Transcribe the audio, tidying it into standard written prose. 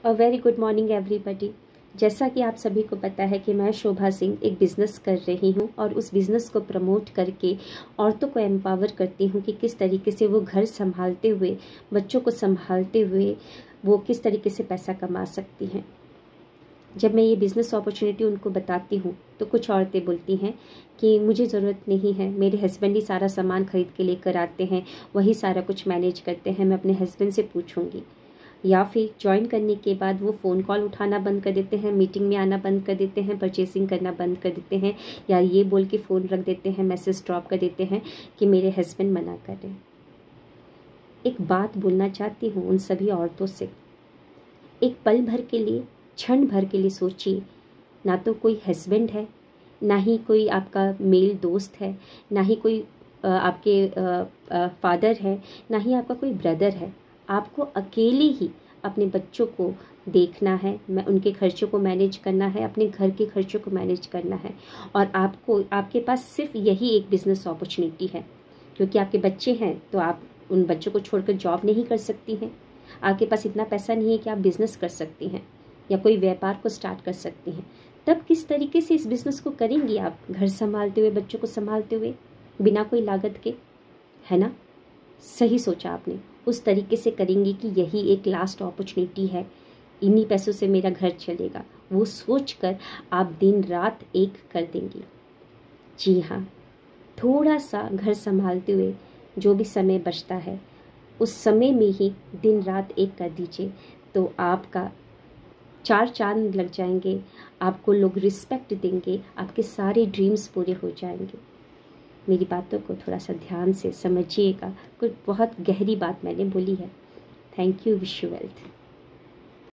अ very good morning everybody. जैसा कि आप सभी को पता है कि मैं शोभा सिंह एक बिज़नेस कर रही हूं और उस बिज़नेस को प्रमोट करके औरतों को एम्पावर करती हूं कि किस तरीके से वो घर संभालते हुए, बच्चों को संभालते हुए वो किस तरीके से पैसा कमा सकती हैं। जब मैं ये बिज़नेस अपॉर्चुनिटी उनको बताती हूँ तो कुछ औरतें बोलती हैं कि मुझे ज़रूरत नहीं है, मेरे हस्बैंड ही सारा सामान खरीद के लेकर आते हैं, वही सारा कुछ मैनेज करते हैं, मैं अपने हस्बैंड से पूछूंगी। या फिर ज्वाइन करने के बाद वो फ़ोन कॉल उठाना बंद कर देते हैं, मीटिंग में आना बंद कर देते हैं, परचेसिंग करना बंद कर देते हैं, या ये बोल के फ़ोन रख देते हैं, मैसेज ड्रॉप कर देते हैं कि मेरे हस्बैंड मना कर रहे हैं। एक बात बोलना चाहती हूँ उन सभी औरतों से, एक पल भर के लिए, क्षण भर के लिए सोचिए, ना तो कोई हस्बैंड है, ना ही कोई आपका मेल दोस्त है, ना ही कोई आपके फादर है, ना ही आपका कोई ब्रदर है। आपको अकेले ही अपने बच्चों को देखना है, मैं उनके खर्चों को मैनेज करना है, अपने घर के खर्चों को मैनेज करना है। और आपके पास सिर्फ यही एक बिज़नेस अपॉर्चुनिटी है, क्योंकि आपके बच्चे हैं तो आप उन बच्चों को छोड़कर जॉब नहीं कर सकती हैं। आपके पास इतना पैसा नहीं है कि आप बिज़नेस कर सकती हैं या कोई व्यापार को स्टार्ट कर सकती हैं। तब किस तरीके से इस बिज़नेस को करेंगी आप, घर संभालते हुए, बच्चों को संभालते हुए, बिना कोई लागत के, है ना? सही सोचा आपने। उस तरीके से करेंगी कि यही एक लास्ट अपॉर्चुनिटी है, इन्हीं पैसों से मेरा घर चलेगा, वो सोचकर आप दिन रात एक कर देंगी। जी हाँ, थोड़ा सा घर संभालते हुए जो भी समय बचता है उस समय में ही दिन रात एक कर दीजिए, तो आपका 4 चांद लग जाएंगे, आपको लोग रिस्पेक्ट देंगे, आपके सारे ड्रीम्स पूरे हो जाएंगे। मेरी बातों को थोड़ा सा ध्यान से समझिएगा, कुछ बहुत गहरी बात मैंने बोली है। Thank you, wish you wealth.